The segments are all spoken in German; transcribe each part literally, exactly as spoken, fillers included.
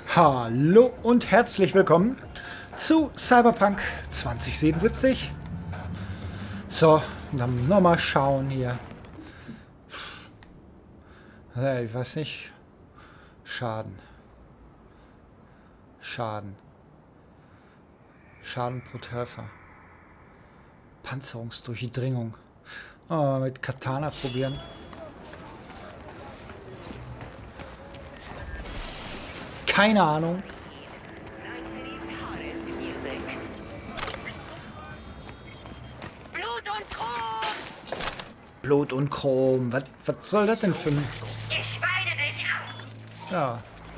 Hallo und herzlich willkommen zu Cyberpunk zwanzig siebenundsiebzig. So, dann nochmal schauen hier. Ja, ich weiß nicht. Schaden. Schaden. Schaden pro Treffer. Panzerungsdurchdringung. Oh, mit Katana probieren. Keine Ahnung. Blut und Chrom! Blut und Chrom. Was, was soll das denn für ein... Ich weide dich ab! Ja.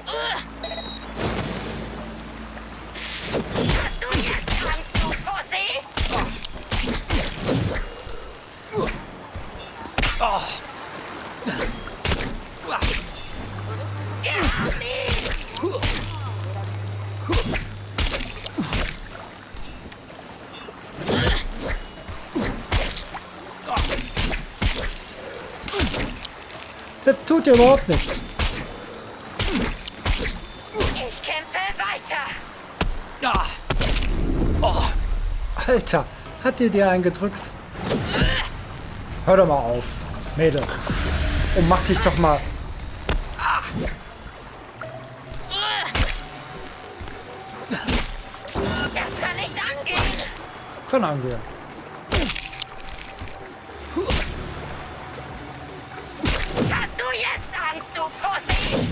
Hast du jetzt Angst, du Pussy? Oh. Wir haben ihn! Das tut dir überhaupt nichts. Ich kämpfe weiter! Ja. Oh. Alter, hat dir dir eingedrückt? Hör doch mal auf, Mädel. Und mach dich doch mal... Das kann nicht angehen! Kann angehen. Hast du jetzt Angst, du Pussy?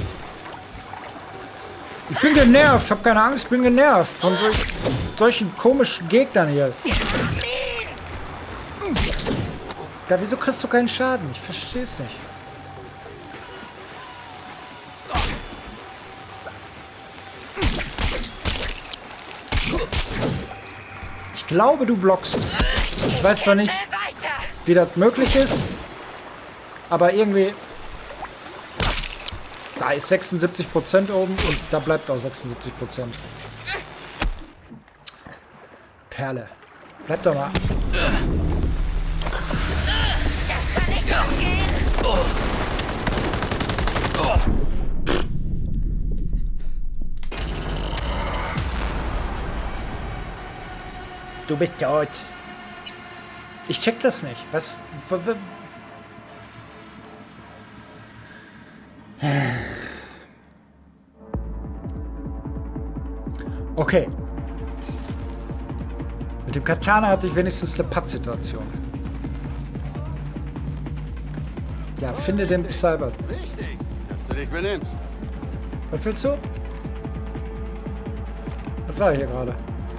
Ich bin genervt, hab keine Angst, bin genervt von solch, solchen komischen Gegnern hier. Wir haben ihn! Ja, wieso kriegst du keinen Schaden? Ich versteh's nicht. Ich glaube, du blockst. Ich weiß zwar nicht, Kämpfe weiter! wie das möglich ist, aber irgendwie... Da ist sechsundsiebzig Prozent oben und da bleibt auch sechsundsiebzig Prozent. Perle. Bleib doch mal. Das kann nicht angehen! Du bist tot. Ich check das nicht. Was... w- w- Okay. Mit dem Katana hatte ich wenigstens eine Pattsituation. Ja, finde den Cyber. Wichtig, dass du dich benimmst. Was willst du? Was war hier gerade?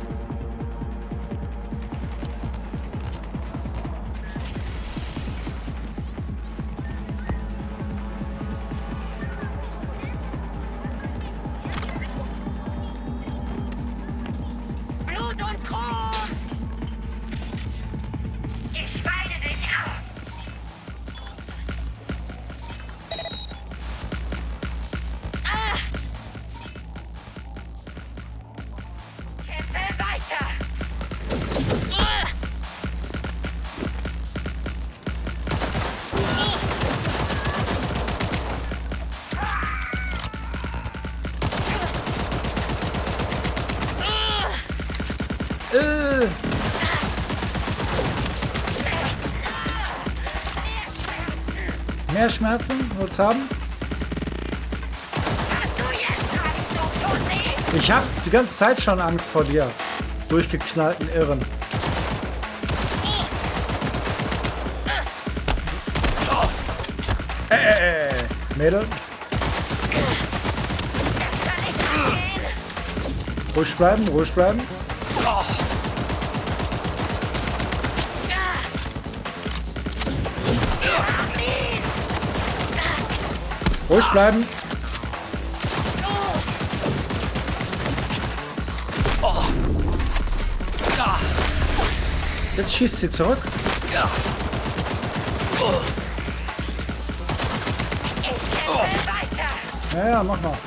Blut und Chrom! Ich weide dich ab! Ah! Kämpfe weiter! Ah! Äh. Mehr Schmerzen? Willst du haben? Hast du jetzt Angst, du Pussy? Ich hab die ganze Zeit schon Angst vor dir. Durchgeknallten Irren. Äh, äh, äh. Mädel, Das kann nicht angehen! ruhig bleiben, ruhig bleiben. Ah! Wir haben ihn! Ruhig bleiben. Jetzt schießt sie zurück. Ich kämpfe weiter! Ja, ja, mach mal.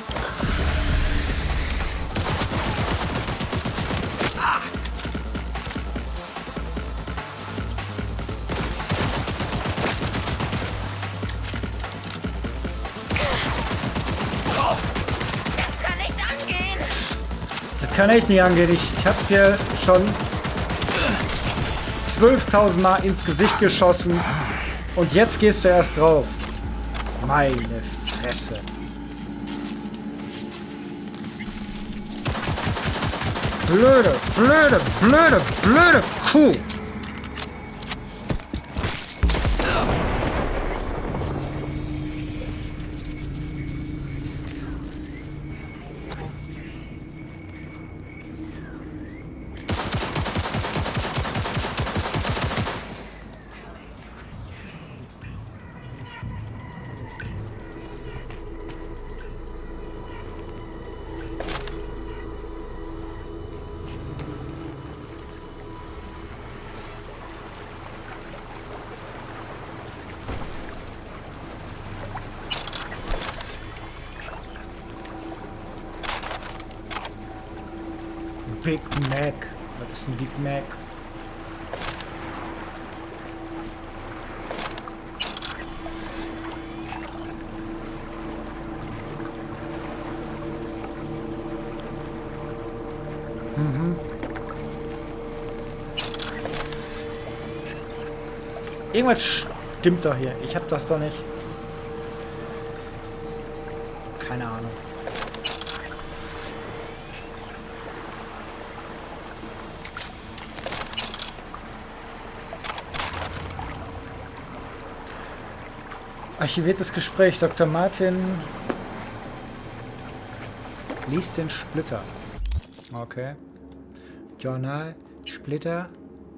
Das kann nicht angehen! kann echt nicht angehen. Ich, ich habe hier schon zwölftausend Mal ins Gesicht geschossen. Und jetzt gehst du erst drauf. Meine Fresse. Blöde, blöde, blöde, blöde Kuh. Big Mac. Was ist ein Big Mac? Mhm. Irgendwas stimmt doch hier. Ich hab das doch nicht. Keine Ahnung. Archiviertes Gespräch. Doktor Martin liest den Splitter. Okay. Journal. Splitter.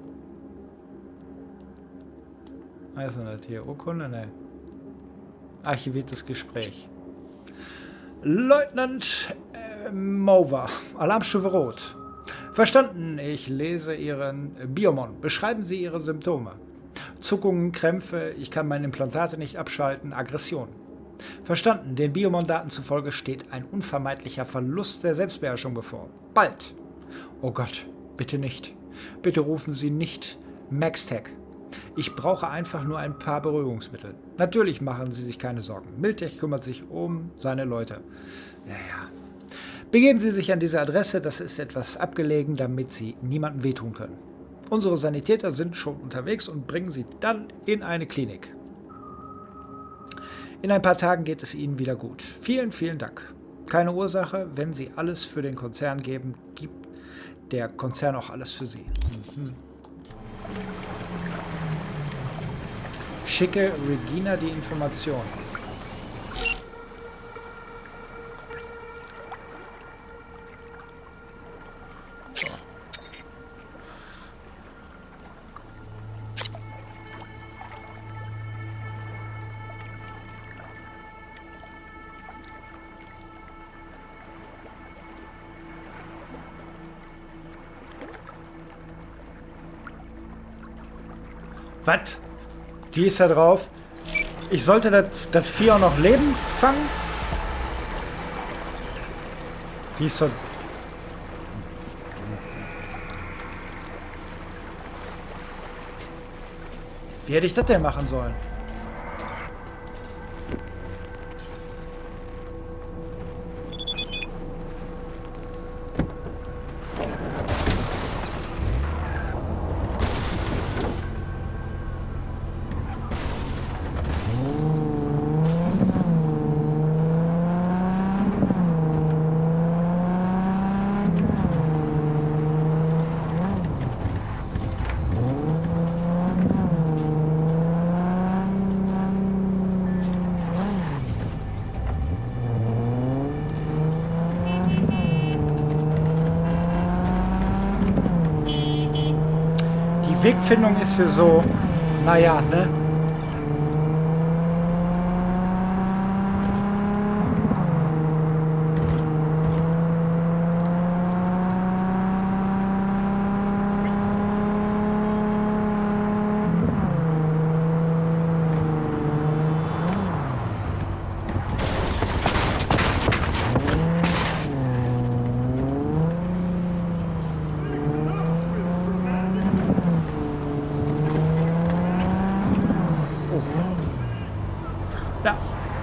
Was ist denn das hier? Urkunde? Ne. Archiviertes Gespräch. Leutnant äh, Mover. Alarmstufe Rot. Verstanden. Ich lese Ihren Biomon. Beschreiben Sie Ihre Symptome. Zuckungen, Krämpfe, ich kann meine Implantate nicht abschalten, Aggression. Verstanden, den Biomon-Daten zufolge steht ein unvermeidlicher Verlust der Selbstbeherrschung bevor. Bald. Oh Gott, bitte nicht. Bitte rufen Sie nicht Maxtech. Ich brauche einfach nur ein paar Beruhigungsmittel. Natürlich machen Sie sich keine Sorgen. Miltech kümmert sich um seine Leute. Ja, ja. Begeben Sie sich an diese Adresse, das ist etwas abgelegen, damit Sie niemandem wehtun können. Unsere Sanitäter sind schon unterwegs und bringen Sie dann in eine Klinik. In ein paar Tagen geht es Ihnen wieder gut. Vielen, vielen Dank. Keine Ursache, wenn Sie alles für den Konzern geben, gibt der Konzern auch alles für Sie. Mhm. Schicke Regina die Information. Was? Die ist da drauf. Ich sollte das, das Vieh auch noch leben fangen? Die ist so... Wie hätte ich das denn machen sollen? Wegfindung ist hier so, naja, ne?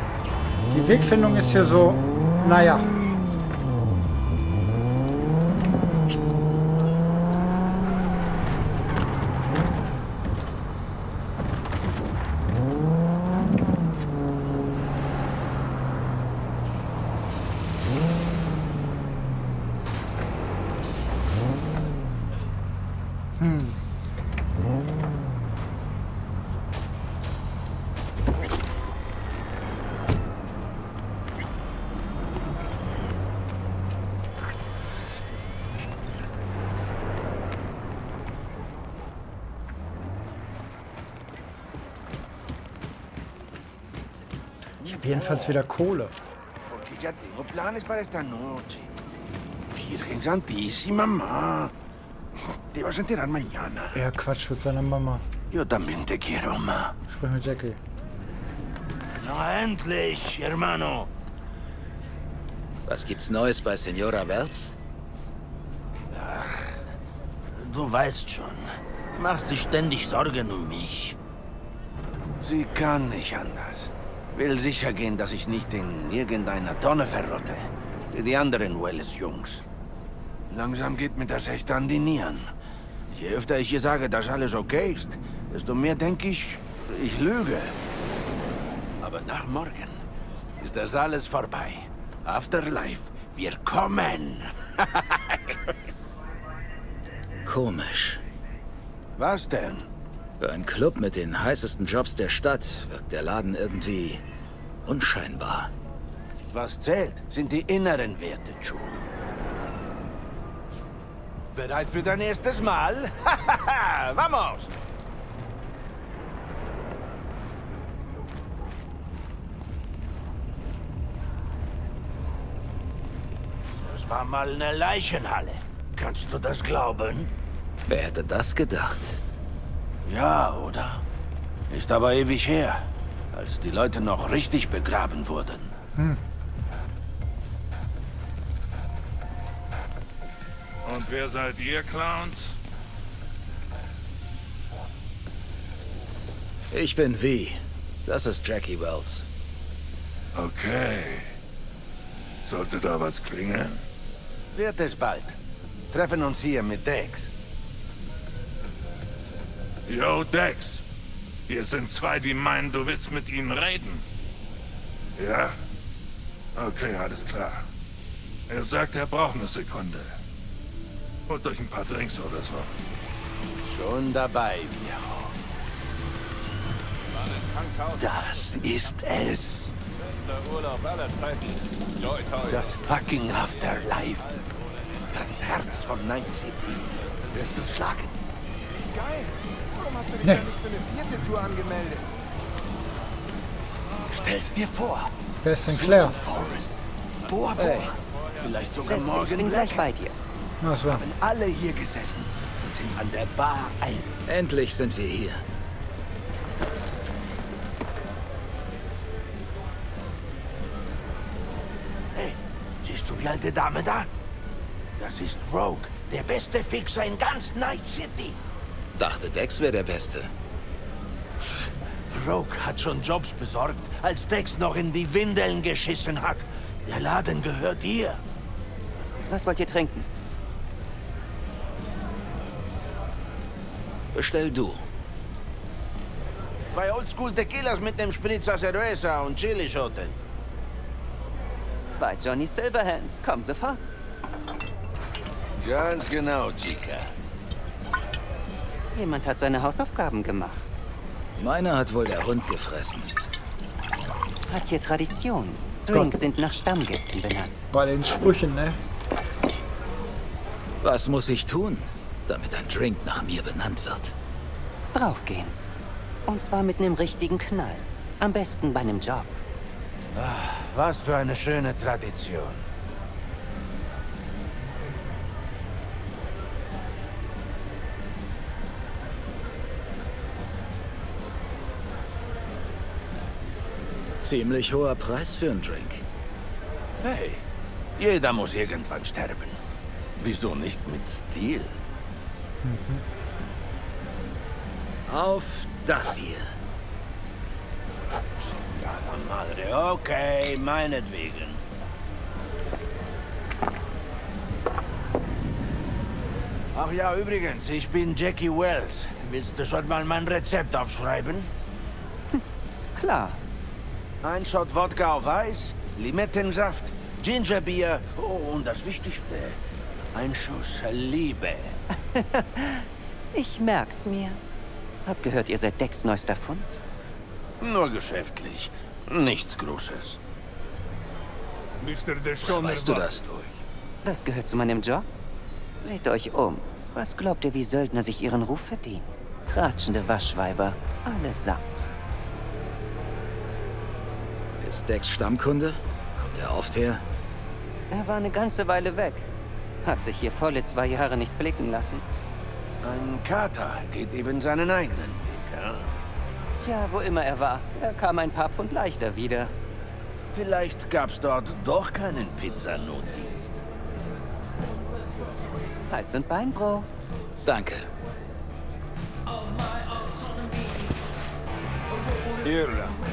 Die Wegfindung ist hier so, naja. Hm. Ich habe jedenfalls wieder Kohle. Porque ya tengo planes para esta noche. Virgen Santísima, Ma. Te vas a enterar mañana. Er quatscht mit seiner Mama. Yo también te quiero, Ma. Sprich mit Jackie. Na endlich, hermano. Was gibt's Neues bei Senora Wells? Du weißt schon. Macht sich ständig Sorgen um mich. Sie kann nicht anders. Will sicher gehen, dass ich nicht in irgendeiner Tonne verrotte. Wie die anderen Wells-Jungs. Langsam geht mir das echt an die Nieren. Je öfter ich ihr sage, dass alles okay ist, desto mehr denke ich, ich lüge. Aber nach morgen ist das alles vorbei. Afterlife, wir kommen. Komisch. Was denn? Für einen Club mit den heißesten Jobs der Stadt wirkt der Laden irgendwie unscheinbar. Was zählt, sind die inneren Werte, June. Bereit für dein erstes Mal? Vamos! Das war mal eine Leichenhalle. Kannst du das glauben? Wer hätte das gedacht? Ja, oder? Ist aber ewig her, als die Leute noch richtig begraben wurden. Hm. Und wer seid ihr, Clowns? Ich bin V. Das ist Jackie Wells. Okay. Sollte da was klingeln? Wird es bald. Treffen uns hier mit Dex. Yo, Dex. Hier sind zwei, die meinen, du willst mit ihnen reden. Ja? Okay, alles klar. Er sagt, er braucht eine Sekunde. Holt euch ein paar Drinks oder so. Schon dabei, Viejo. Das ist es. Das fucking Afterlife. Das Herz von Night City. Wirst du schlagen? Geil. Warum hast du dich Nee. denn nicht für eine vierte Tour angemeldet? Stell's dir vor. Wer ist denn Claire? Susan Forrest. Boa Boa. Hey. Vielleicht sogar Setz dich, ich morgen bin gleich Black. bei dir. Was war? Haben alle hier gesessen und sind an der Bar ein. Endlich sind wir hier. Hey, siehst du die alte Dame da? Das ist Rogue, der beste Fixer in ganz Night City. Dachte, Dex wäre der Beste. Rogue hat schon Jobs besorgt, als Dex noch in die Windeln geschissen hat. Der Laden gehört ihr. Was wollt ihr trinken? Bestell du. Zwei Oldschool-Tequilas mit nem Spritzer Cerveza und Chilischoten. Zwei Johnny Silverhands. Komm sofort. Ganz genau, Chica. Jemand hat seine Hausaufgaben gemacht. Meiner hat wohl der Hund gefressen. Hat hier Tradition. Drinks sind nach Stammgästen benannt. Bei den Sprüchen, ne? Was muss ich tun, damit ein Drink nach mir benannt wird? Draufgehen. Und zwar mit einem richtigen Knall. Am besten bei einem Job. Was für eine schöne Tradition. Ziemlich hoher Preis für einen Drink. Hey, jeder muss irgendwann sterben. Wieso nicht mit Stil? Auf das hier. Madre, okay, meinetwegen. Ach ja, übrigens, ich bin Jackie Wells. Willst du schon mal mein Rezept aufschreiben? Klar. Ein Shot Wodka auf Eis, Limettensaft, Gingerbier oh, und das Wichtigste, ein Schuss Liebe. Ich merk's mir. Hab gehört, ihr seid Dex neuester Fund? Nur geschäftlich. Nichts Großes. Mister Deschamps, Weißt du das? Das gehört zu meinem Job? Seht euch um. Was glaubt ihr, wie Söldner sich ihren Ruf verdienen? Tratschende Waschweiber. Allesamt. Ist Dex Stammkunde? Kommt er oft her? Er war eine ganze Weile weg. Hat sich hier volle zwei Jahre nicht blicken lassen. Ein Kater geht eben seinen eigenen Weg, ja? Tja, wo immer er war, er kam ein paar Pfund leichter wieder. Vielleicht gab's dort doch keinen Pizzanotdienst. Hals und Bein, Bro. Danke. Hier.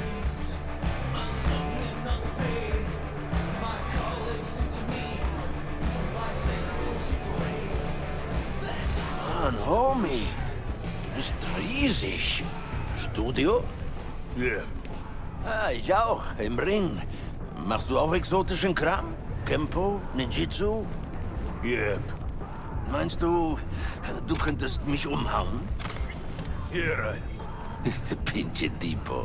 Mann, Homie. Du bist riesig. Studio? Ja. Ah, ich auch. Im Ring. Machst du auch exotischen Kram? Kempo? Ninjitsu? Yep. Meinst du, du könntest mich umhauen? Hier rein. Este pinche tipo.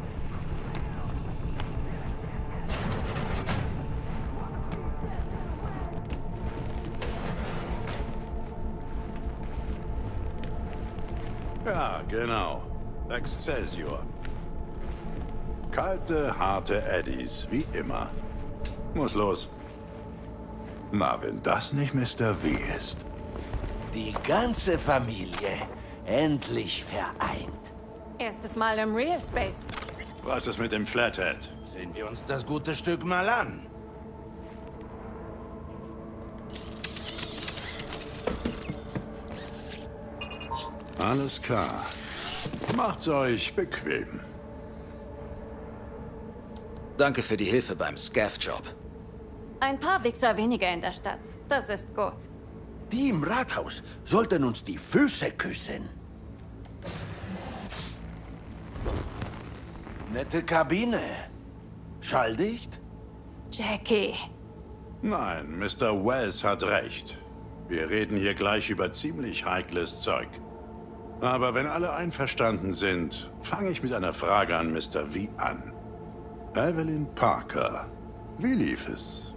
Ja, genau. Excelsior. Kalte, harte Eddies, wie immer. Muss los. Na, wenn das nicht Mister V ist. Die ganze Familie endlich vereint. Erstes Mal im Real Space. Was ist mit dem Flathead? Sehen wir uns das gute Stück mal an. Alles klar. Macht's euch bequem. Danke für die Hilfe beim Scav-Job. Ein paar Wichser weniger in der Stadt. Das ist gut. Die im Rathaus sollten uns die Füße küssen. Nette Kabine. Schalldicht? Jackie. Nein, Mister Wells hat recht. Wir reden hier gleich über ziemlich heikles Zeug. Aber wenn alle einverstanden sind, fange ich mit einer Frage an Mister V an. Evelyn Parker, wie lief es?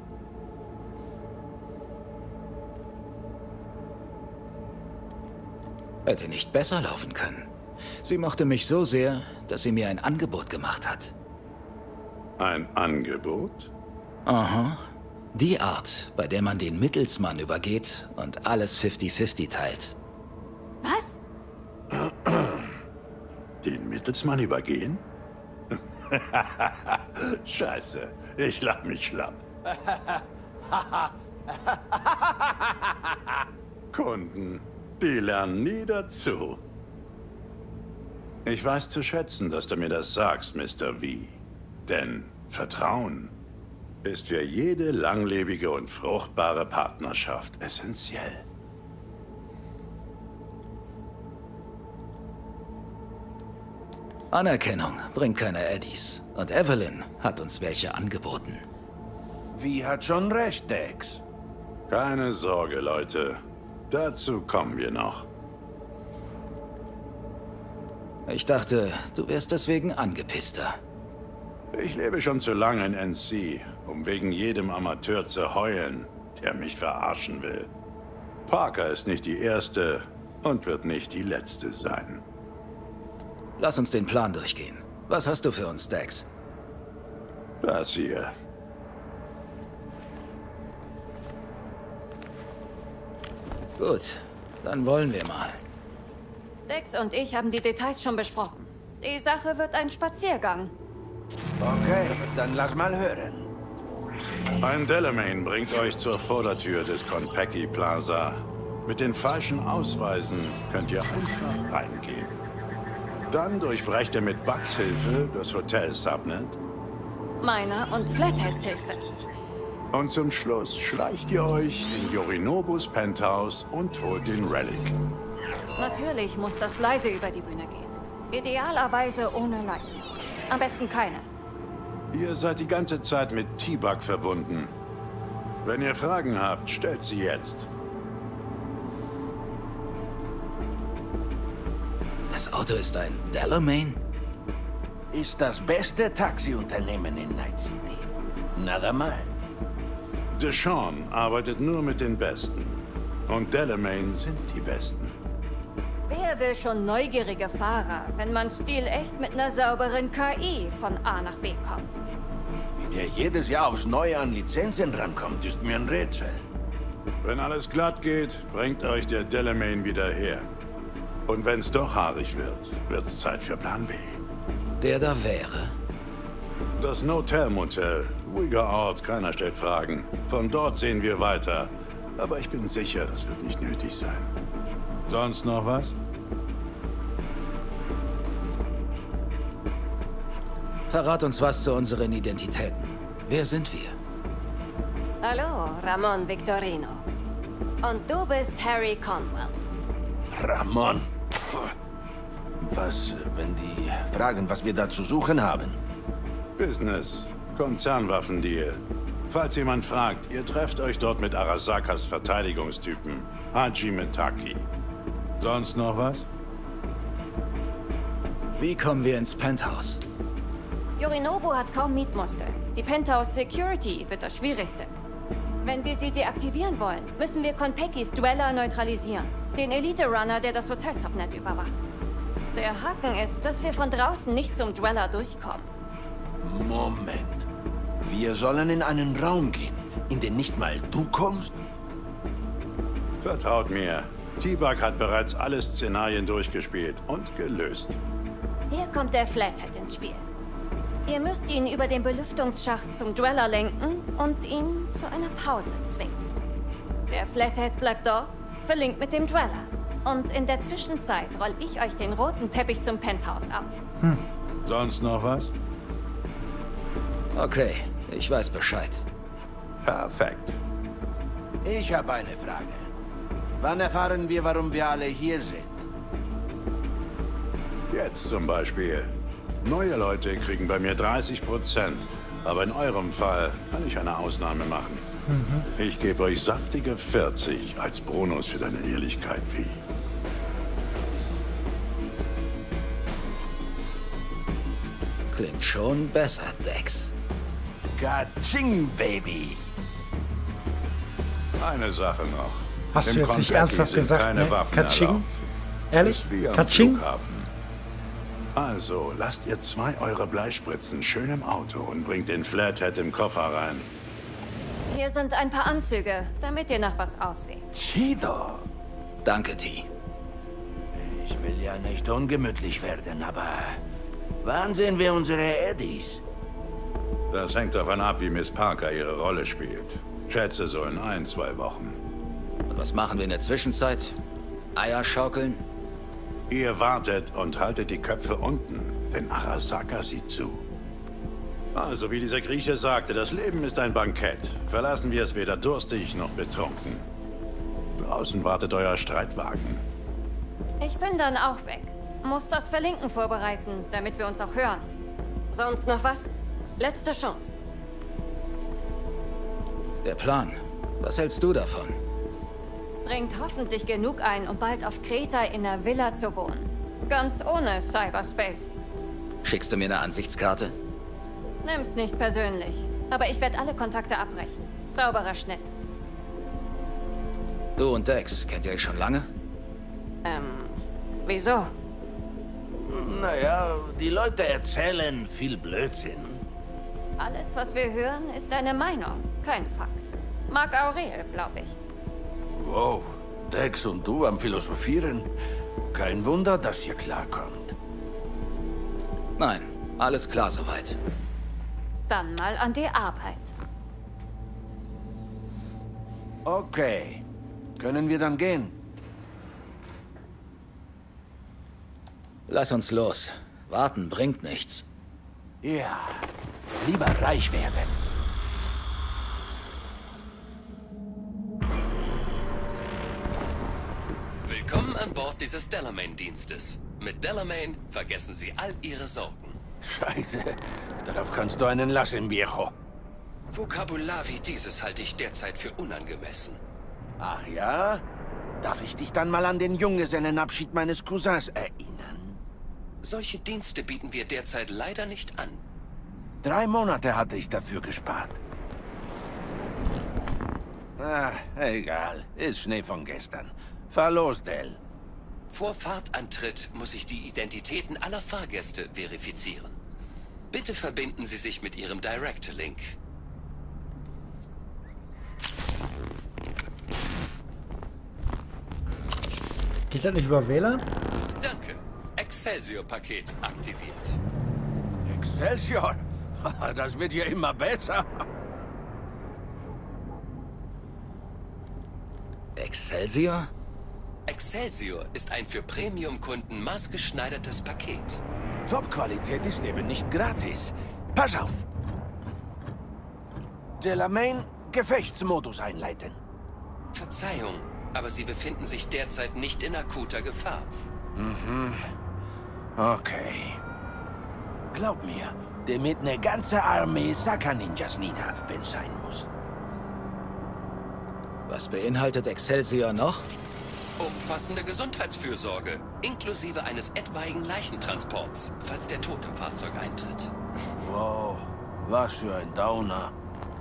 Hätte nicht besser laufen können. Sie mochte mich so sehr, dass sie mir ein Angebot gemacht hat. Ein Angebot? Aha. Die Art, bei der man den Mittelsmann übergeht und alles fünfzig fünfzig teilt. Was? Den Mittelsmann übergehen? Scheiße, ich lach mich schlapp. Kunden, die lernen nie dazu. Ich weiß zu schätzen, dass du mir das sagst, Mister V. Denn Vertrauen ist für jede langlebige und fruchtbare Partnerschaft essentiell. Anerkennung bringt keine Eddies. Und Evelyn hat uns welche angeboten. Wie hat schon recht, Dex. Keine Sorge, Leute. Dazu kommen wir noch. Ich dachte, du wärst deswegen angepisster. Ich lebe schon zu lange in N C, um wegen jedem Amateur zu heulen, der mich verarschen will. Parker ist nicht die erste und wird nicht die letzte sein. Lass uns den Plan durchgehen. Was hast du für uns, Dex? Das hier. Gut, dann wollen wir mal. Dex und ich haben die Details schon besprochen. Die Sache wird ein Spaziergang. Okay, dann lass mal hören. Ein Delamain bringt euch zur Vordertür des Konpeki Plaza. Mit den falschen Ausweisen könnt ihr einfach reingehen. Dann durchbrecht ihr mit Bugs Hilfe das Hotel Subnet. Meiner und Flatheads Hilfe. Und zum Schluss schleicht ihr euch in Yorinobus Penthouse und holt den Relic. Natürlich muss das leise über die Bühne gehen. Idealerweise ohne Leichen. Am besten keine. Ihr seid die ganze Zeit mit T-Bug verbunden. Wenn ihr Fragen habt, stellt sie jetzt. Das Auto ist ein Delamain? Ist das beste Taxiunternehmen in Night City. Nada mal. Deshawn arbeitet nur mit den Besten. Und Delamain sind die Besten. Wer will schon neugierige Fahrer, wenn man stilecht mit einer sauberen K I von A nach B kommt? Wie der jedes Jahr aufs Neue an Lizenzen rankommt, ist mir ein Rätsel. Wenn alles glatt geht, bringt euch der Delamain wieder her. Und wenn's doch haarig wird, wird's Zeit für Plan B. Der da wäre? Das No-Tell Motel. Ruhiger Ort, keiner stellt Fragen. Von dort sehen wir weiter. Aber ich bin sicher, das wird nicht nötig sein. Sonst noch was? Verrat uns was zu unseren Identitäten. Wer sind wir? Hallo, Ramon Victorino. Und du bist Harry Conwell. Ramon. Pff. Was, wenn die fragen, was wir da zu suchen haben? Business. Konzernwaffendeal. Falls jemand fragt, ihr trefft euch dort mit Arasakas Verteidigungstypen. Haji Mitaki. Sonst noch was? Wie kommen wir ins Penthouse? Yorinobu hat kaum Mietmuskeln. Die Penthouse Security wird das Schwierigste. Wenn wir sie deaktivieren wollen, müssen wir Konpekis Dweller neutralisieren. Den Elite-Runner, der das Hotel-Subnet überwacht. Der Haken ist, dass wir von draußen nicht zum Dweller durchkommen. Moment. Wir sollen in einen Raum gehen, in den nicht mal du kommst? Vertraut mir. T-Bug hat bereits alle Szenarien durchgespielt und gelöst. Hier kommt der Flathead ins Spiel. Ihr müsst ihn über den Belüftungsschacht zum Dweller lenken und ihn zu einer Pause zwingen. Der Flathead bleibt dort, verlinkt mit dem Dweller. Und in der Zwischenzeit roll ich euch den roten Teppich zum Penthouse aus. Hm. Sonst noch was? Okay, ich weiß Bescheid. Perfekt. Ich habe eine Frage. Wann erfahren wir, warum wir alle hier sind? Jetzt zum Beispiel. Neue Leute kriegen bei mir dreißig Prozent. Aber in eurem Fall kann ich eine Ausnahme machen. Mhm. Ich gebe euch saftige vierzig als Bonus für deine Ehrlichkeit, wie. Klingt schon besser, Dex. Ka-ching, Baby! Eine Sache noch. Hast Im du jetzt nicht Konpeki ernsthaft sind gesagt, keine ne? Waffen Ka-ching? erlaubt. Ehrlich? Ist wie am Ka-ching? Flughafen. Also, lasst ihr zwei eure Bleispritzen schön im Auto und bringt den Flathead im Koffer rein. Hier sind ein paar Anzüge, damit ihr nach was aussieht. Chido! Danke, T. Ich will ja nicht ungemütlich werden, aber wann sehen wir unsere Eddies? Das hängt davon ab, wie Miss Parker ihre Rolle spielt. Schätze so in ein, zwei Wochen. Und was machen wir in der Zwischenzeit? Eier schaukeln? Ihr wartet und haltet die Köpfe unten, denn Arasaka sieht zu. Also, wie dieser Grieche sagte, das Leben ist ein Bankett. Verlassen wir es weder durstig noch betrunken. Draußen wartet euer Streitwagen. Ich bin dann auch weg. Muss das Verlinken vorbereiten, damit wir uns auch hören. Sonst noch was? Letzte Chance. Der Plan. Was hältst du davon? Bringt hoffentlich genug ein, um bald auf Kreta in einer Villa zu wohnen. Ganz ohne Cyberspace. Schickst du mir eine Ansichtskarte? Nimm's nicht persönlich. Aber ich werde alle Kontakte abbrechen. Sauberer Schnitt. Du und Dex, kennt ihr euch schon lange? Ähm, wieso? Naja, die Leute erzählen viel Blödsinn. Alles, was wir hören, ist eine Meinung, kein Fakt. Marc Aurel, glaube ich. Wow, Dex und du am Philosophieren. Kein Wunder, dass ihr klarkommt. Nein, alles klar soweit. Dann mal an die Arbeit. Okay. Können wir dann gehen? Lass uns los. Warten bringt nichts. Ja, lieber reich werden. Willkommen an Bord dieses Delamain-Dienstes. Mit Delamain vergessen Sie all Ihre Sorgen. Scheiße, darauf kannst du einen lassen, viejo. Vokabular wie dieses halte ich derzeit für unangemessen. Ach ja? Darf ich dich dann mal an den Junggesellenabschied meines Cousins erinnern? Solche Dienste bieten wir derzeit leider nicht an. Drei Monate hatte ich dafür gespart. Ah, egal. Ist Schnee von gestern. Fahr los, Del. Vor Fahrtantritt muss ich die Identitäten aller Fahrgäste verifizieren. Bitte verbinden Sie sich mit Ihrem Direct-Link. Geht das nicht über W L A N? Danke. Excelsior-Paket aktiviert. Excelsior? Das wird ja immer besser. Excelsior? Excelsior ist ein für Premium-Kunden maßgeschneidertes Paket. Top-Qualität ist eben nicht gratis. Pass auf! Delamain, Gefechtsmodus einleiten. Verzeihung, aber Sie befinden sich derzeit nicht in akuter Gefahr. Mhm. Okay. Glaub mir, damit eine ganze Armee Saka-Ninjas nieder, wenn's sein muss. Was beinhaltet Excelsior noch? Umfassende Gesundheitsfürsorge, inklusive eines etwaigen Leichentransports, falls der Tod im Fahrzeug eintritt. Wow, was für ein Downer.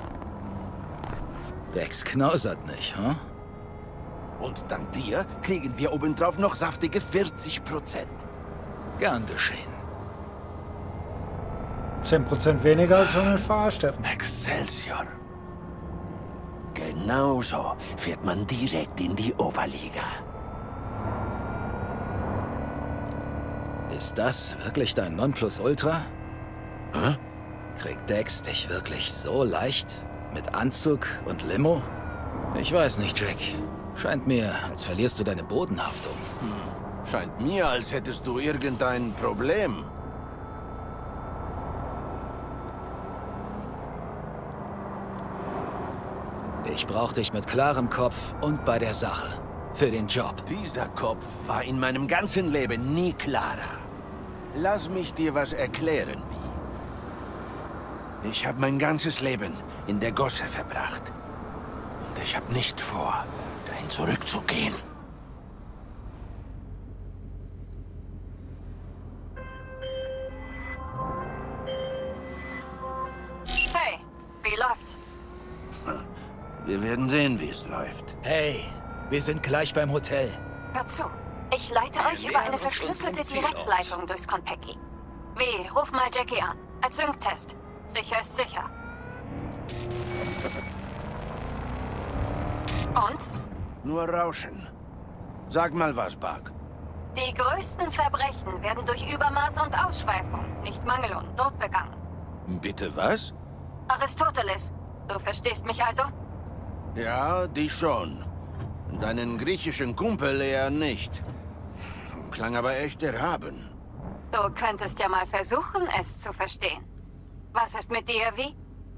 Dex knausert nicht, hm? Und dank dir kriegen wir obendrauf noch saftige vierzig Prozent. Gern geschehen. zehn Prozent weniger als von den Fahrstätten. Excelsior. Genauso fährt man direkt in die Oberliga. Ist das wirklich dein Nonplusultra? Hä? Kriegt Dex dich wirklich so leicht? Mit Anzug und Limo? Ich weiß nicht, Jack. Scheint mir, als verlierst du deine Bodenhaftung. Hm. Scheint mir, als hättest du irgendein Problem. Ich brauch dich mit klarem Kopf und bei der Sache. Für den Job. Dieser Kopf war in meinem ganzen Leben nie klarer. Lass mich dir was erklären, wie. Ich habe mein ganzes Leben in der Gosse verbracht. Und ich habe nicht vor, dahin zurückzugehen. Hey, wie läuft's? Wir werden sehen, wie es läuft. Hey, wir sind gleich beim Hotel. Hör zu. Ich leite euch über eine verschlüsselte Direktleitung durchs Konpeki. W, ruf mal Jackie an. Als Sync-Test. Sicher ist sicher. Und? Nur Rauschen. Sag mal was, Bug. Die größten Verbrechen werden durch Übermaß und Ausschweifung, nicht Mangel und Not begangen. Bitte was? Aristoteles, du verstehst mich also? Ja, dich schon. Deinen griechischen Kumpel eher nicht. Klang aber echt erhaben. Du könntest ja mal versuchen, es zu verstehen. Was ist mit dir, wie?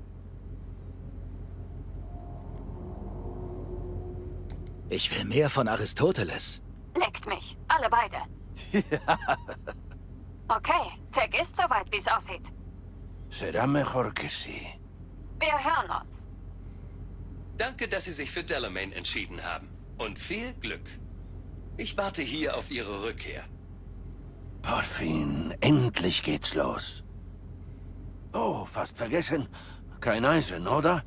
Ich will mehr von Aristoteles. Leckt mich. Alle beide. Ja. Okay, Tech ist soweit, wie es aussieht. Será mejor que sí. Wir hören uns. Danke, dass Sie sich für Delamain entschieden haben. Und viel Glück. Ich warte hier auf Ihre Rückkehr. Por fin, endlich geht's los. Oh, fast vergessen. Kein Eisen, oder?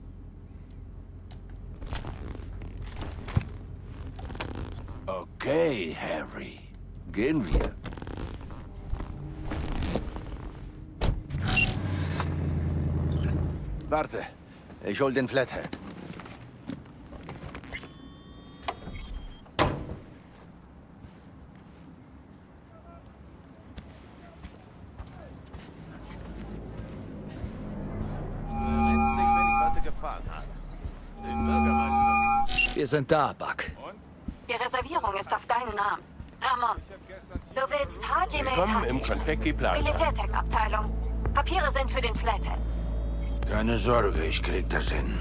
Okay, Harry. Gehen wir. Warte, ich hol den Flathead. Wir sind da, Buck. Die Reservierung ist auf deinen Namen. Ramon, du willst H G Willkommen im Konpeki Plaza. Militärtech-Abteilung. Papiere sind für den Flathead. Keine Sorge, ich krieg das hin.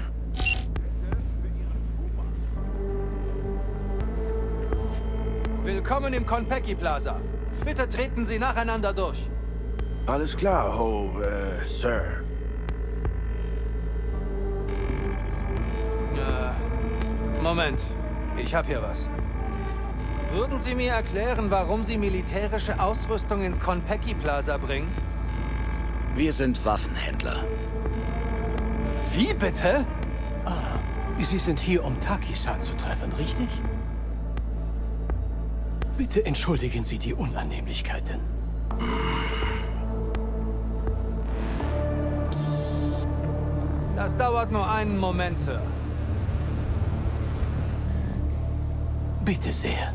Willkommen im Konpeki Plaza. Bitte treten Sie nacheinander durch. Alles klar, Ho, äh, Sir. Äh, Moment. Ich hab hier was. Würden Sie mir erklären, warum Sie militärische Ausrüstung ins Konpeki Plaza bringen? Wir sind Waffenhändler. Wie bitte? Ah, Sie sind hier, um Taki-san zu treffen, richtig? Bitte entschuldigen Sie die Unannehmlichkeiten. Das dauert nur einen Moment, Sir. Bitte sehr.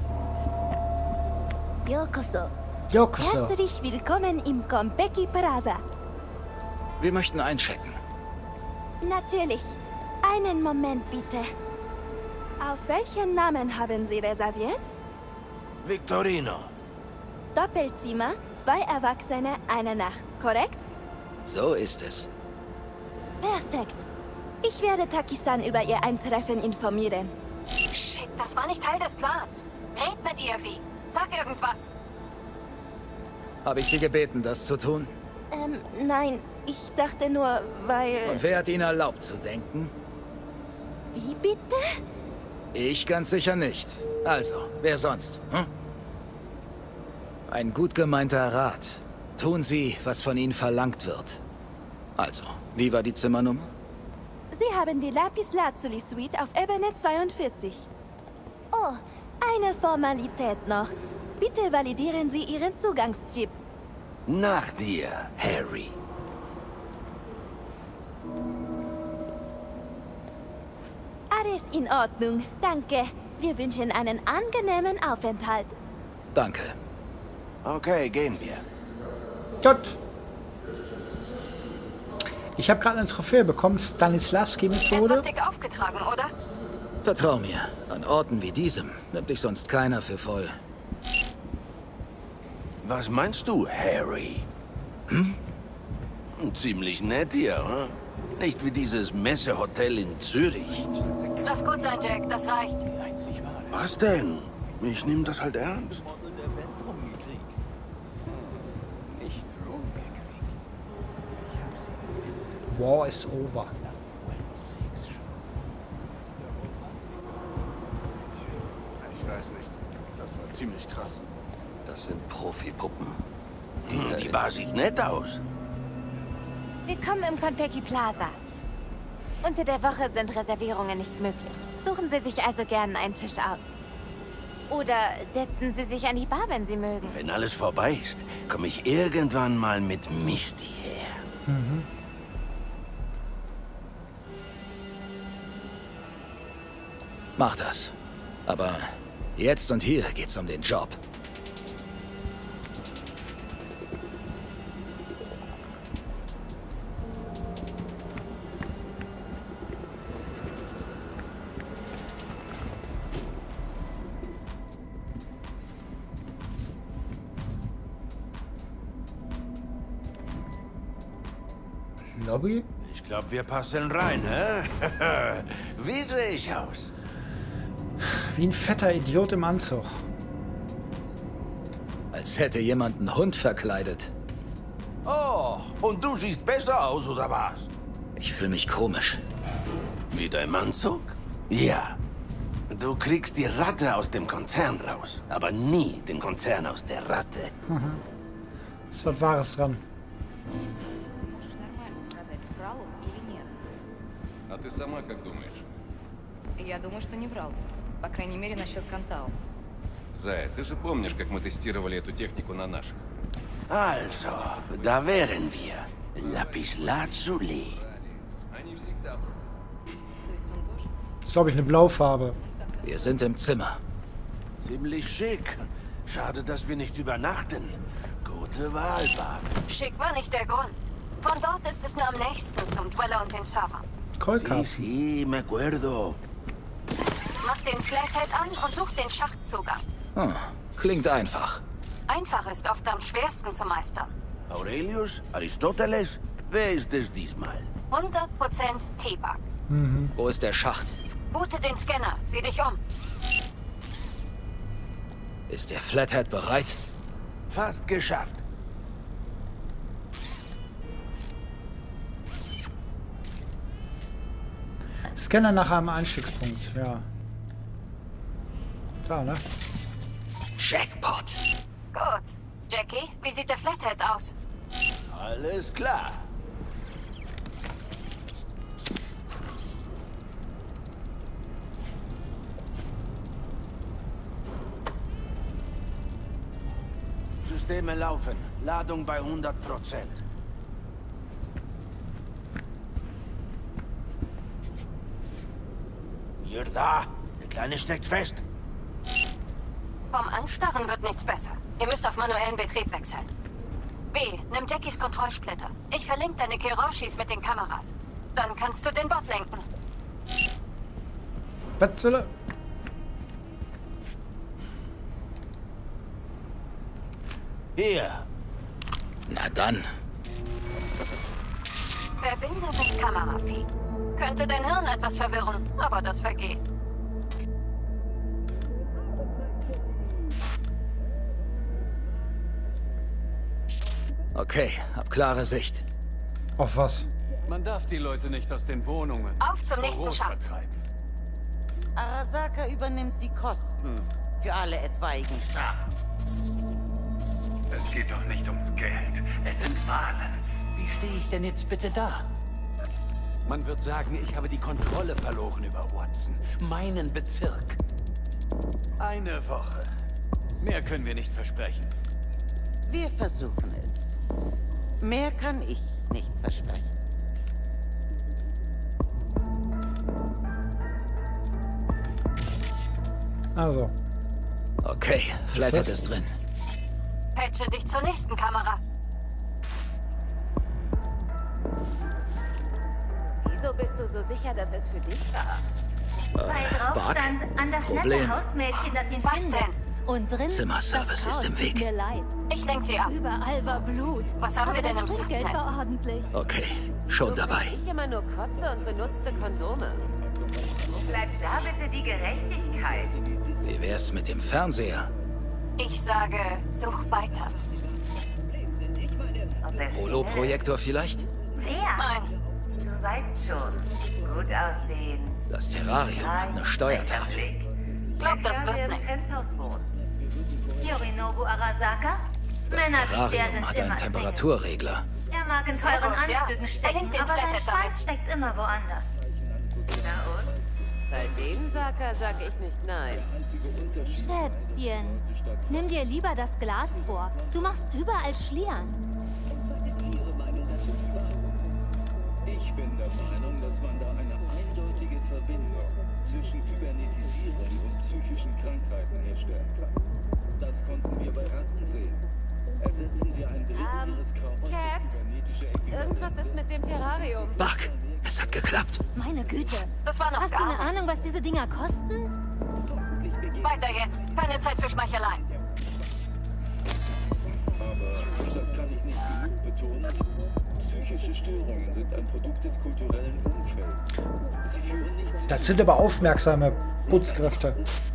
Yokoso. Yokoso. Herzlich willkommen im Konpeki Plaza. Wir möchten einchecken. Natürlich. Einen Moment bitte. Auf welchen Namen haben Sie reserviert? Victorino. Doppelzimmer, zwei Erwachsene, eine Nacht, korrekt? So ist es. Perfekt. Ich werde Taki-san über Ihr Eintreffen informieren. Shit, das war nicht Teil des Plans. Red mit ihr, wie. Sag irgendwas. Habe ich Sie gebeten, das zu tun? Ähm, nein. Ich dachte nur, weil... Und wer hat Ihnen erlaubt zu denken? Wie bitte? Ich ganz sicher nicht. Also, wer sonst? Hm? Ein gut gemeinter Rat. Tun Sie, was von Ihnen verlangt wird. Also, wie war die Zimmernummer? Sie haben die Lapis Lazuli Suite auf Ebene zweiundvierzig. Oh, eine Formalität noch. Bitte validieren Sie Ihren Zugangschip. Nach dir, Harry. Alles in Ordnung, danke. Wir wünschen einen angenehmen Aufenthalt. Danke. Okay, gehen wir. Gut. Ich habe gerade eine Trophäe bekommen, Stanislavski-Methode. Etwas dick aufgetragen, oder? Vertrau mir, an Orten wie diesem nimmt dich sonst keiner für voll. Was meinst du, Harry? Hm? Ziemlich nett hier, hm? Nicht wie dieses Messehotel in Zürich. Lass gut sein, Jack, das reicht. Was denn? Ich nehme das halt ernst. War is over. Ich weiß nicht. Das war ziemlich krass. Das sind Profipuppen. Die, die Bar sieht nett aus. Willkommen im Konpeki Plaza. Unter der Woche sind Reservierungen nicht möglich. Suchen Sie sich also gern einen Tisch aus. Oder setzen Sie sich an die Bar, wenn Sie mögen. Wenn alles vorbei ist, komme ich irgendwann mal mit Misty her. Mhm. Mach das. Aber jetzt und hier geht's um den Job. Lobby? Ich glaube, wir passen rein, hä? Wie sehe ich aus? Wie ein fetter Idiot im Anzug. Als hätte jemand einen Hund verkleidet. Oh, und du siehst besser aus, oder was? Ich fühle mich komisch. Wie dein Anzug? Ja. Du kriegst die Ratte aus dem Konzern raus, aber nie den Konzern aus der Ratte. Mhm. Ist was Wahres dran. А ты сама как думаешь? Я думаю, что не врал. По крайней мере, насчет Кантау. Зая, ты же помнишь, как мы тестировали эту технику на наших? Also, da wären wir. Lapis Lazuli. Das ist, glaube ich, eine Blaufarbe. Wir sind im Zimmer. Ziemlich schick. Schade, dass wir nicht übernachten. Gute Wahl, Bart. Schick war nicht der Grund. Von dort ist es nur am nächsten zum Dweller und den Server. Sí, sí, me acuerdo. Mach den Flathead an und such den Schachtzugang. Hm, klingt einfach. Einfach ist oft am schwersten zu meistern. Aurelius? Aristoteles? Wer ist es diesmal? hundert Prozent T-Bug. Mhm. Wo ist der Schacht? Boote den Scanner. Sieh dich um. Ist der Flathead bereit? Fast geschafft. Scanner nach einem Einstiegspunkt, ja. Da, ne? Jackpot. Gut. Jackie, wie sieht der Flathead aus? Alles klar. Systeme laufen. Ladung bei hundert Prozent. Ihr da? Der Kleine steckt fest. Vom Anstarren wird nichts besser. Ihr müsst auf manuellen Betrieb wechseln. B, nimm Jackies Kontrollsplitter. Ich verlinke deine Kiroshis mit den Kameras. Dann kannst du den Bot lenken. Was soll er? Hier. Na dann. Verbinde mit Kamerafeed. Könnte dein Hirn etwas verwirren, aber das vergeht. Okay, hab klare Sicht. Auf was? Man darf die Leute nicht aus den Wohnungen. Auf zum nächsten Schacht. Arasaka übernimmt die Kosten für alle etwaigen Strafen. Es geht doch nicht ums Geld. Es sind Wahlen. Wie stehe ich denn jetzt bitte da? Man wird sagen, ich habe die Kontrolle verloren über Watson. Meinen Bezirk. Eine Woche. Mehr können wir nicht versprechen. Wir versuchen es. Mehr kann ich nicht versprechen. Also. Okay, Flathead ist drin. Patche dich zur nächsten Kamera. Wieso bist du so sicher, dass es für dich war? Äh, Weil drauf Bug? stand an das Problem. nette Hausmädchen, das ihn Was findet. denn? Und drin, Zimmerservice das ist im Haus Weg. tut mir leid. Ich lenk sie ab. Überall war Blut. Was haben Aber wir denn im das Trinkgeld Subnet? war ordentlich. Okay, schon dabei. Ich immer nur kotze und benutzte Kondome. Wo bleibt da bitte die Gerechtigkeit? Wie wär's mit dem Fernseher? Ich sage, such weiter. Ob es Holo-Projektor vielleicht? Wer? Nein. Du weißt schon. Gut aussehend. Das Terrarium hat eine Steuertafel. Glaub, das wird im nicht. Penthouse wohnt. Yorinobu Arasaka? Das Männer wie der Terrarium sind hat immer einen Temperaturregler. Er mag in Sehr teuren gut, ja. Anzügen stecken, Verlinkt den aber sein Flathead damit. Schwanz steckt immer woanders. Na und? Bei dem Sacker sag ich nicht nein. Schätzchen, nimm dir lieber das Glas vor. Du machst überall Schlieren. Ich bin der Meinung, dass man da eine eindeutige Verbindung zwischen Kybernetisieren und psychischen Krankheiten herstellen kann. Das konnten wir bei Ratten sehen. Ersetzen wir ein Drittel Ähm, ihres Körpers Cat? durch kybernetische Äquivalente. Irgendwas ist mit dem Terrarium. Bug, es hat geklappt. Meine Güte. Das war noch Hast du gar eine nichts. Ahnung, was diese Dinger kosten? Weiter jetzt. Keine Zeit für Schmeichelei. Aber das kann ich nicht genug betonen. Psychische Störungen sind ein Produkt des kulturellen Umfelds. Sie führen nicht zu Das sind aber aufmerksame Putzkräfte.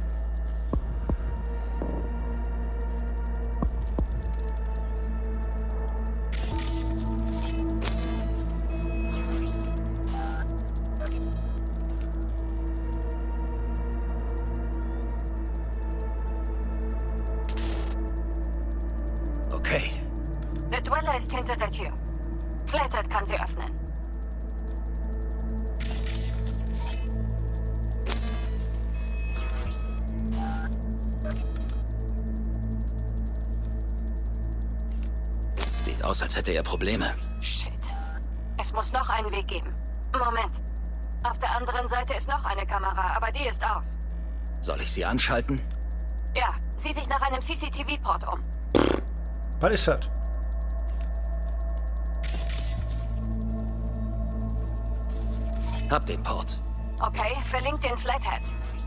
Okay, Der Dweller ist hinter der Tür. Flathead kann sie öffnen. sieht aus, als hätte er Probleme. Shit. Es muss noch einen Weg geben. Moment. Auf der anderen Seite ist noch eine Kamera, aber die ist aus. Soll ich sie anschalten? Ja, sieh dich nach einem C C T V-Port um. Was ist das? Hab den Port. Okay, verlink den Flathead.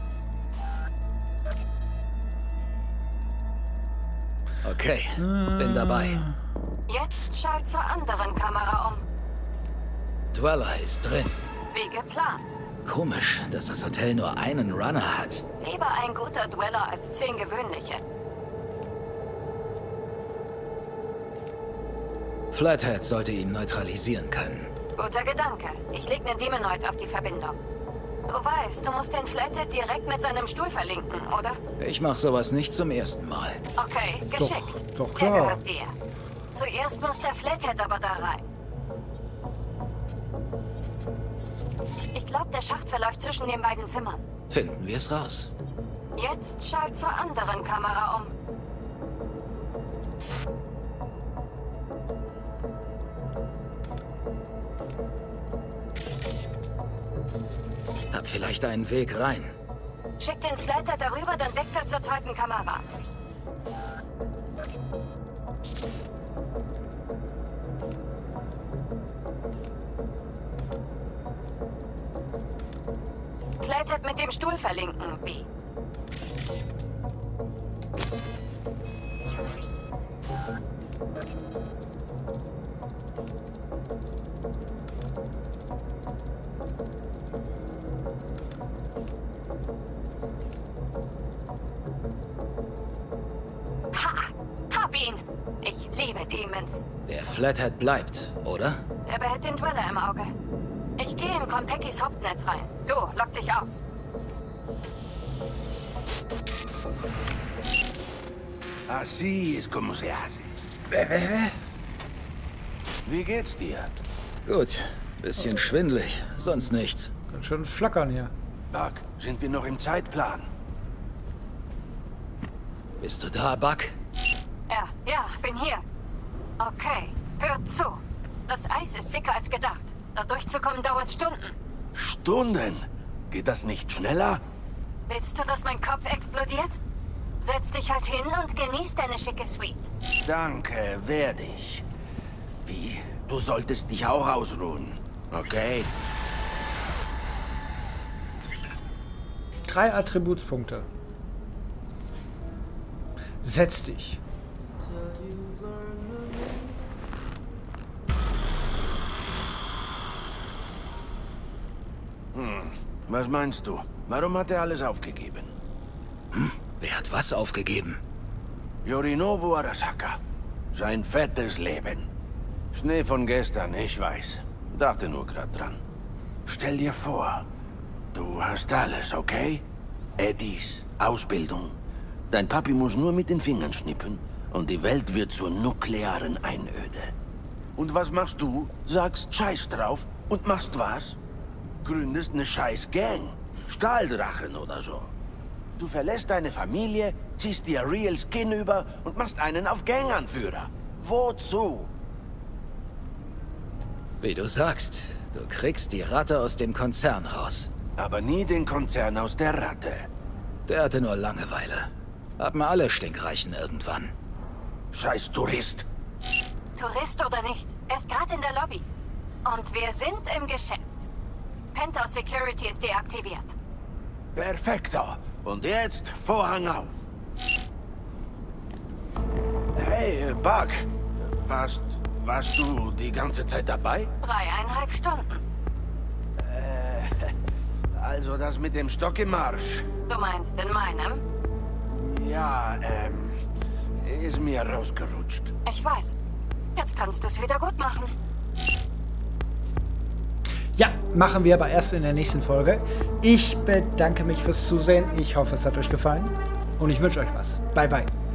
Okay, bin dabei. Jetzt schalt zur anderen Kamera um. Dweller ist drin. Wie geplant. Komisch, dass das Hotel nur einen Runner hat. Lieber ein guter Dweller als zehn gewöhnliche. Flathead sollte ihn neutralisieren können. Guter Gedanke. Ich leg nen Demonoid auf die Verbindung. Du weißt, du musst den Flathead direkt mit seinem Stuhl verlinken, oder? Ich mache sowas nicht zum ersten Mal. Okay, geschickt. Doch, doch Der klar. gehört dir. Zuerst muss der Flathead aber da rein. Ich glaube, der Schacht verläuft zwischen den beiden Zimmern. Finden wir es raus. Jetzt schalt zur anderen Kamera um. Hab vielleicht einen Weg rein. Schick den Flathead darüber, dann wechsel zur zweiten Kamera. Flathead mit dem Stuhl verlinken, wie? Ha! Hab ihn! Ich liebe Demons. Der Flathead bleibt, oder? Er behält den Dweller im Auge. Ich gehe in Konpekis Hauptnetz rein. Du, lock dich aus. Así es como se hace. Wie geht's dir? Gut. Bisschen schwindelig, sonst nichts. Ganz schön flackern hier. Buck, sind wir noch im Zeitplan? Bist du da, Buck? Ja, ja, bin hier. Okay, hört zu. Das Eis ist dicker als gedacht. Da durchzukommen dauert Stunden. Stunden? Geht das nicht schneller? Willst du, dass mein Kopf explodiert? Setz dich halt hin und genieß deine schicke Suite. Danke, werde ich. Wie? Du solltest dich auch ausruhen, okay? Drei Attributspunkte. Setz dich. Hm. Was meinst du? Warum hat er alles aufgegeben? Hm? Wer hat was aufgegeben? Yorinobu Arasaka. Sein fettes Leben. Schnee von gestern, ich weiß. Dachte nur grad dran. Stell dir vor, du hast alles, okay? Eddies, Ausbildung. Dein Papi muss nur mit den Fingern schnippen und die Welt wird zur nuklearen Einöde. Und was machst du? Sagst Scheiß drauf und machst was? Gründest eine scheiß Gang. Stahldrachen oder so. Du verlässt deine Familie, ziehst dir Real Skin über und machst einen auf Ganganführer. Wozu? Wie du sagst, du kriegst die Ratte aus dem Konzern raus. Aber nie den Konzern aus der Ratte. Der hatte nur Langeweile. Haben alle Stinkreichen irgendwann. Scheiß Tourist. Tourist oder nicht, er ist gerade in der Lobby. Und wir sind im Geschäft. Penthouse Security ist deaktiviert. Perfekto. Und jetzt Vorhang auf. Hey, Buck. Warst, warst du die ganze Zeit dabei? Dreieinhalb Stunden. Äh, also das mit dem Stock im Marsch. Du meinst in meinem? Ja, ähm, ist mir rausgerutscht. Ich weiß. Jetzt kannst du es wieder gut machen. Ja, machen wir aber erst in der nächsten Folge. Ich bedanke mich fürs Zusehen. Ich hoffe, es hat euch gefallen. Und ich wünsche euch was. Bye, bye.